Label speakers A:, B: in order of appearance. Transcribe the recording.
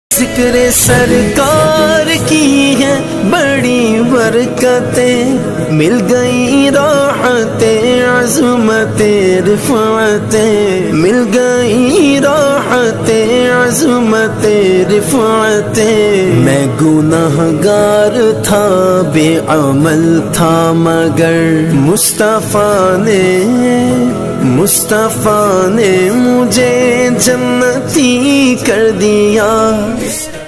A: जिक्र सरकार की है बड़ी बरकतें, मिल गई राहतें अज़मतें रिफ़अतें, मिल गई राहतें अज़मतें रिफ़अतें। मैं गुनाहगार था, बेअमल था, मगर मुस्तफ़ा ने मुझे जन्नती कर दिया।